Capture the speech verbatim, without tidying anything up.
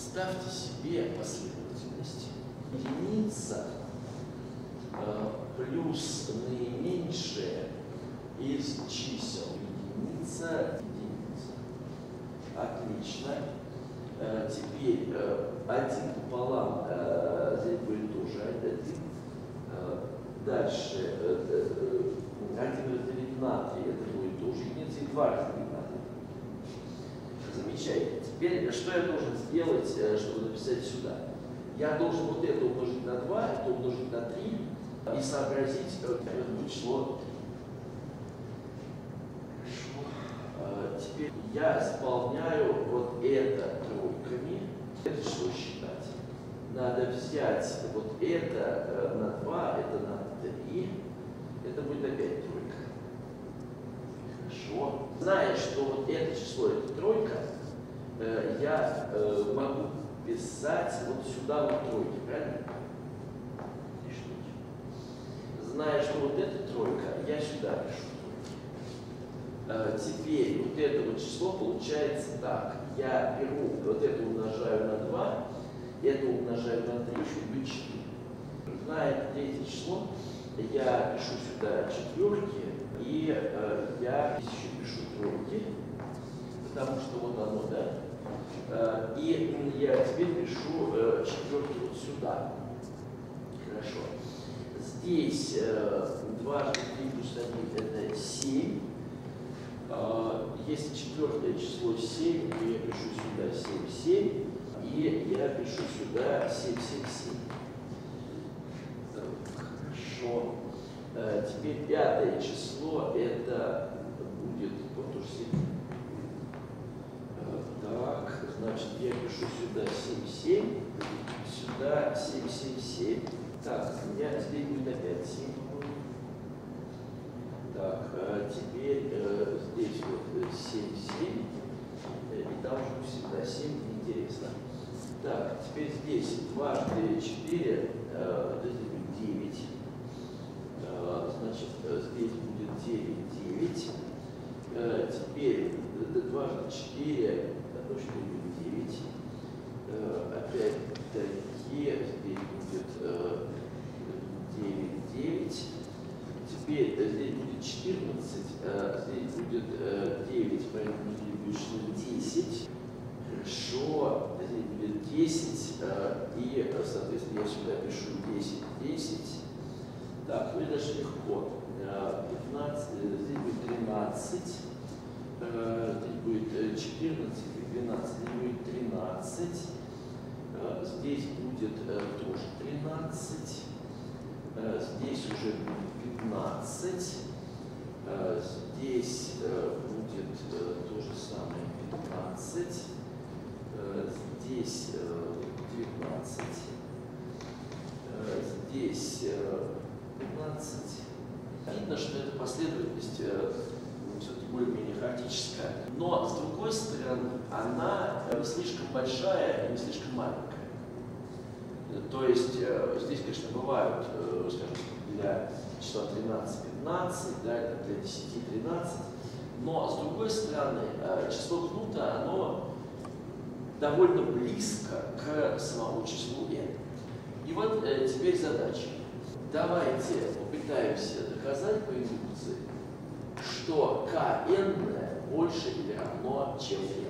Представьте себе последовательность. Единица э, плюс наименьшее из чисел. Единица, единица. Отлично. Э, теперь э, один пополам, э, здесь будет тоже один. Э, дальше э, э, один разделить на три, это будет тоже единица, и два разделить на три. Замечательно. Теперь, что я должен сделать, чтобы написать сюда? Я должен вот это умножить на два, это умножить на три и сообразить, какое будет число. Хорошо. Теперь я заполняю вот это тройками. Это что считать? Надо взять вот это на два, это на три. Это будет опять тройка. Хорошо. Зная, что вот это число, это тройка, э, я э, могу писать вот сюда вот тройки, правильно? Зная, что вот это тройка, я сюда пишу тройки. Э, теперь вот это вот число получается так. Я беру вот это умножаю на два, это умножаю на три, еще будет четыре. Зная третье число, я пишу сюда четверки. И э, я еще пишу тройки, потому что вот оно, да. Э, и я теперь пишу э, четверки вот сюда. Хорошо. Здесь э, два три плюс один это семь. Э, если четвертое число семь, то я пишу сюда семь семь. И я пишу сюда семь семь семь. Хорошо. Теперь пятое число, это будет вот тоже семь. Так, значит, я пишу сюда семь семь, сюда семь семь семь. Так, у меня здесь будет опять семь. Так, теперь э, здесь вот семь семь, и там же всегда семь, интересно. Так, теперь здесь дважды четыре, э, это здесь будет девять. Значит, здесь будет девять девять. Теперь дважды четыре, это что будет девять. Опять-таки здесь будет девять девять. Теперь здесь будет четырнадцать, здесь будет девять, поэтому здесь будет десять. Хорошо, здесь будет десять, и, соответственно, я сюда пишу десять десять. Так, ну и дальше легко. пятнадцать, здесь будет тринадцать, здесь будет четырнадцать, двенадцать, здесь будет тринадцать, здесь будет тоже тринадцать, здесь уже будет пятнадцать, здесь будет то же самое пятнадцать, здесь девятнадцать, здесь пятнадцать. Видно, что эта последовательность э, все-таки более-менее хаотическая, но с другой стороны, она не слишком большая и не слишком маленькая. То есть э, здесь, конечно, бывают, э, скажем, для числа тринадцать пятнадцать, да, для десяти тринадцать, но с другой стороны, э, число кнута, оно довольно близко к самому числу n. И вот э, теперь задача. Давайте попытаемся доказать по индукции, что Кн больше или равно, чем n.